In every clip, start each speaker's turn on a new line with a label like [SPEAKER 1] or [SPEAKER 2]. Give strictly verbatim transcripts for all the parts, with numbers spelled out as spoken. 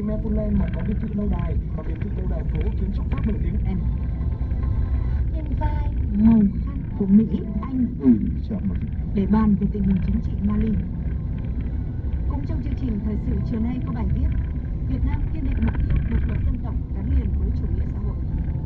[SPEAKER 1] vì Maryland mà có biệt thự lâu đài và biệt thự lâu đài phố kiến trúc Pháp nổi tiếng.
[SPEAKER 2] Em Nhân vai màu khăn của Mỹ, Anh
[SPEAKER 1] Ừ, chậm một chút.
[SPEAKER 2] để bàn về tình hình chính trị Mali. Cũng trong chương trình thời sự chiều nay có bài viết Việt Nam kiên định mục tiêu độc lập dân tộc gắn liền với chủ nghĩa xã hội.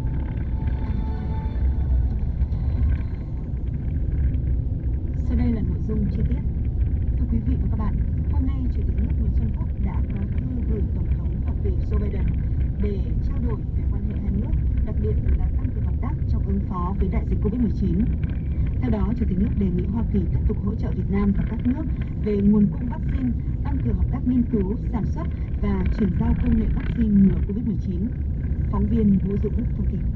[SPEAKER 2] Sau đây là nội dung chi tiết. Thưa quý vị và các bạn, hôm nay Chủ tịch nước Nguyễn Xuân Phúc đã có thư gửi Tổng thống Hoa Kỳ Joe Biden để trao đổi về quan hệ hai nước, đặc biệt là tăng cường hợp tác trong ứng phó với đại dịch Covid mười chín. Theo đó, Chủ tịch nước đề nghị Hoa Kỳ tiếp tục hỗ trợ Việt Nam và các nước về nguồn cung vaccine, tăng cường hợp tác nghiên cứu, sản xuất và chuyển giao công nghệ vaccine ngừa Covid mười chín. Phóng viên Vũ Dũng thông tin.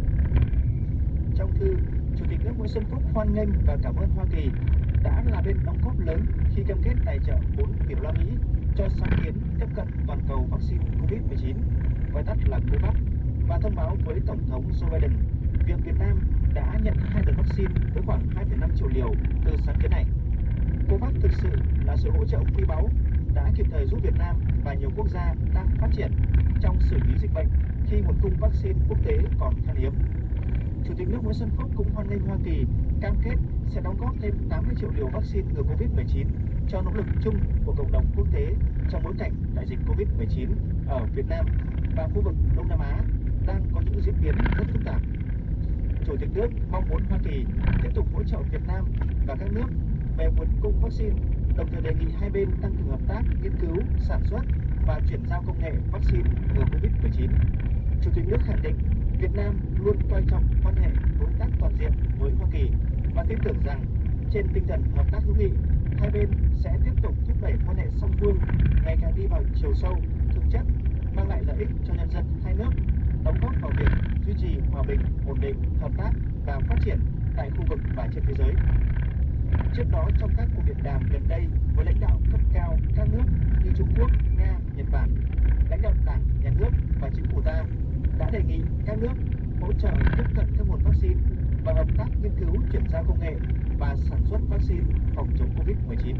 [SPEAKER 3] Trong thư, Chủ tịch nước Nguyễn Xuân Phúc hoan nghênh và cảm ơn Hoa Kỳ đã là bên đóng góp lớn khi cam kết tài trợ bốn tỷ đô la Mỹ cho sáng kiến tiếp cận toàn cầu vaccine Covid mười chín, gọi tắt là COVAX, và thông báo với Tổng thống Joe Biden việc Việt Nam đã nhận hai đợt vaccine với khoảng hai phẩy năm triệu liều từ sáng kiến này. COVAX thực sự là sự hỗ trợ quý báu đã kịp thời giúp Việt Nam và nhiều quốc gia đang phát triển trong xử lý dịch bệnh khi nguồn cung vaccine quốc tế còn khan hiếm. Chủ tịch nước Nguyễn Xuân Phúc cũng hoan nghênh Hoa Kỳ cam kết sẽ đóng góp thêm tám mươi triệu liều vaccine ngừa Covid mười chín cho nỗ lực chung của cộng đồng quốc tế trong bối cảnh đại dịch Covid mười chín ở Việt Nam và khu vực Đông Nam Á đang có những diễn biến rất phức tạp. Chủ tịch nước mong muốn Hoa Kỳ tiếp tục hỗ trợ Việt Nam và các nước về nguồn cung vaccine, đồng thời đề nghị hai bên tăng cường hợp tác nghiên cứu, sản xuất và chuyển giao công nghệ vaccine ngừa Covid mười chín. Chủ tịch nước khẳng định Việt Nam luôn coi trọng quan hệ đối tác toàn diện với Hoa Kỳ và tin tưởng rằng trên tinh thần hợp tác hữu nghị, hai bên sẽ tiếp tục thúc đẩy quan hệ song phương ngày càng đi vào chiều sâu, thực chất, mang lại lợi ích cho nhân dân hai nước, đóng góp vào việc duy trì hòa bình, ổn định, hợp tác và phát triển tại khu vực và trên thế giới. Trước đó, trong các cuộc điện đàm gần đây với lãnh đạo cấp cao các nước như Trung Quốc, Nga, Nhật Bản, lãnh đạo Đảng, Nhà nước và chính phủ ta đã đề nghị các nước hỗ trợ tiếp cận các nguồn vaccine và hợp tác nghiên cứu chuyển giao công nghệ và sản xuất vaccine phòng chống Covid mười chín.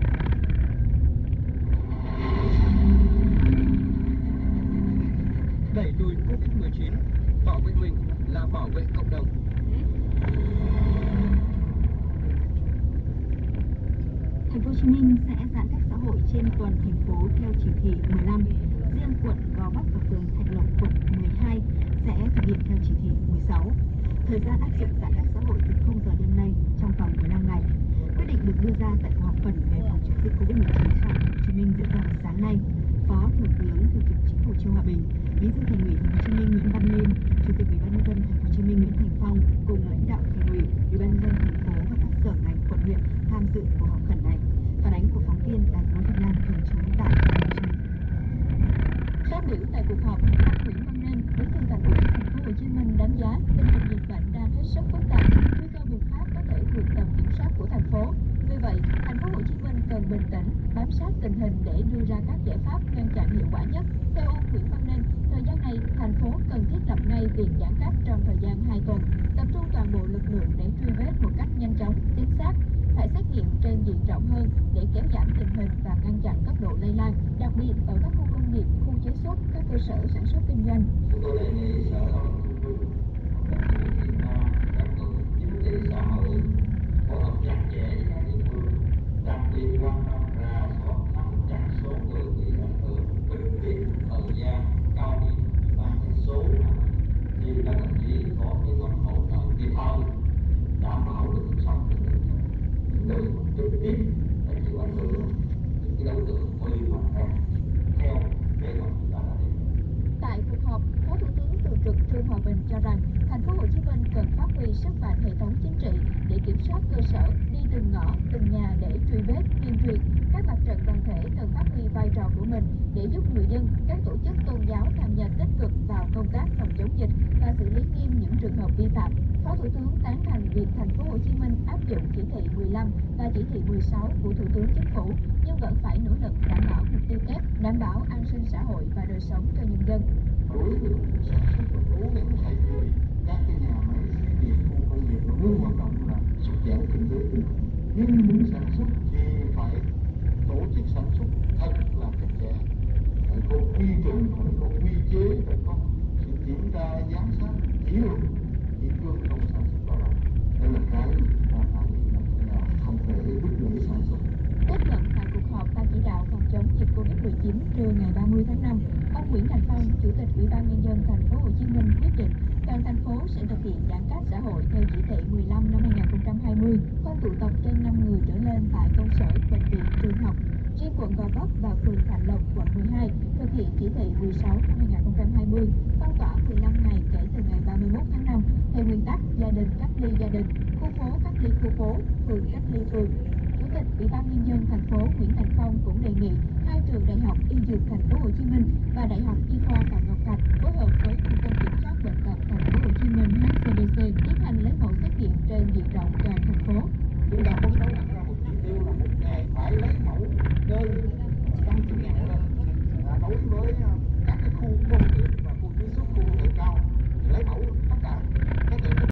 [SPEAKER 1] Đẩy lùi Covid mười chín, bảo vệ mình là bảo vệ cộng đồng.
[SPEAKER 2] Thành phố Hồ Chí Minh sẽ giãn cách xã hội trên toàn thành phố theo chỉ thị mười lăm. Riêng quận Gò Vấp và phường Thạnh Lộc, quận mười hai sẽ thực hiện theo chỉ thị mười sáu. Thời gian áp dụng giãn cách xã hội từ không giờ đêm nay trong vòng mười lăm ngày. Quyết định được đưa ra tại cuộc họp khẩn về phòng chống dịch Covid mười chín tại Thành phố Hồ Chí Minh diễn ra vào sáng nay. Phó Thủ tướng Thường trực Chính phủ Trương Hòa Bình, Bí thư Thành ủy Thành phố Hồ Chí Minh Nguyễn Văn Nên, Chủ tịch Ủy ban nhân dân Thành phố Hồ Chí Minh Nguyễn Thành Phong cùng lãnh đạo Thành ủy, Ủy ban nhân dân thành phố và các sở ngành quận huyện tham dự cuộc họp khẩn này. Phản ánh của phóng viên Đài Tiếng nói Việt Nam thường trú tại Thành phố Hồ Chí Minh.
[SPEAKER 4] Phát biểu tại cuộc họp, ông Nguyễn Văn Nên, Bí thư Thành ủy Thành phố Hồ Chí Minh đánh giá tình hình dịch bệnh đang hết sức phức tạp, nguy cơ bùng phát có thể vượt tầm kiểm soát của thành phố. Vì vậy, Thành phố Hồ Chí Minh cần bình tĩnh, bám sát tình hình để đưa ra các giải pháp ngăn chặn hiệu quả nhất. Theo ông Nguyễn Văn Nên, thời gian này thành phố cần thiết lập ngay việc giãn cách trong thời gian hai tuần, tập trung toàn bộ lực lượng để truy vết một cách nhanh chóng, chính xác, phải xét nghiệm trên diện rộng hơn để kéo giảm tình hình và ngăn chặn tốc độ lây lan, đặc biệt ở các khu công nghiệp, khu chế xuất, các cơ sở sản xuất kinh doanh.
[SPEAKER 5] Chúng tôi đề nghị Sở Lao động Thương binh và Xã hội Việt Nam, các tổ chức chính trị xã hội phối hợp chặt chẽ với các địa phương, đặc biệt quan tâm rà soát nắm chặt số người bị ảnh hưởng, bệnh viện, thời gian cao điểm và số thì các đồng chí có kỹ thuật hỗ trợ kịp thời, đảm bảo được cuộc sống của người dân, những người trực tiếp phải chịu ảnh hưởng, những cái đối tượng nguy hiểm khác theo kế hoạch chúng ta đã đề ra.
[SPEAKER 4] Tại cuộc họp, Phó Thủ tướng Thường trực Trương Hòa Bình cho rằng Thành phố Hồ Chí Minh cần phát huy sức mạnh hệ thống chính trị để kiểm soát cơ sở, đi từng ngõ, từng nhà để truy vết, tuyên truyền. Các mặt trận đoàn thể cần phát huy vai trò của mình để giúp người dân, các tổ chức tôn giáo tham gia tích cực vào công tác phòng chống dịch và xử lý nghiêm những trường hợp vi phạm. Phó Thủ tướng tán thành việc Thành phố Hồ Chí Minh áp dụng chỉ thị mười lăm và chỉ thị mười sáu của Thủ tướng Chính phủ, nhưng vẫn phải nỗ lực đảm bảo mục tiêu kép, đảm bảo an sinh xã hội và đời sống cho nhân dân.
[SPEAKER 5] Đối với sản xuất và cố gắng thay vì các cái nhà máy xí nghiệp, khu công nghiệp nó luôn hoạt động là sụt giảm kinh tế kinh khủng. Nhưng muốn sản xuất thì phải tổ chức sản xuất thật là chặt chẽ, phải có quy trình phải có quy chế, phải có sự kiểm tra giám sát kỷ luật kỷ cương trong sản xuất lao động. Đây là cái mà chúng ta phải là không thể đứt gãy sản xuất.
[SPEAKER 4] Kết luận tại cuộc họp ban chỉ đạo phòng chống dịch Covid mười chín trưa ngày ba mươi tháng năm, ông Nguyễn Thành Phong, Chủ tịch Ủy ban Nhân dân Thành phố Hồ Chí Minh quyết định toàn thành phố sẽ thực hiện giãn cách xã hội theo chỉ thị mười lăm năm hai nghìn không trăm hai mươi, không tụ tập trên năm người trở lên tại công sở, bệnh viện, trường học. Riêng quận Gò Vấp và phường Thạnh Lộc, quận mười hai thực hiện chỉ thị mười sáu năm hai nghìn không trăm hai mươi, phong tỏa mười lăm ngày kể từ ngày ba mươi mốt tháng năm theo nguyên tắc gia đình cách ly gia đình, khu phố cách ly khu phố, phường cách ly phường. Chủ tịch Ủy ban Nhân dân thành phố Nguyễn Thành Phong cũng đề nghị hai trường Đại học Y Dược Thành phố Hồ Chí Minh và Đại học Y khoa Phạm Ngọc Thạch phối hợp với Trung tâm Kiểm soát Bệnh tật Thành phố Hồ Chí Minh H C D C tiến hành lấy mẫu xét nghiệm trên diện rộng cho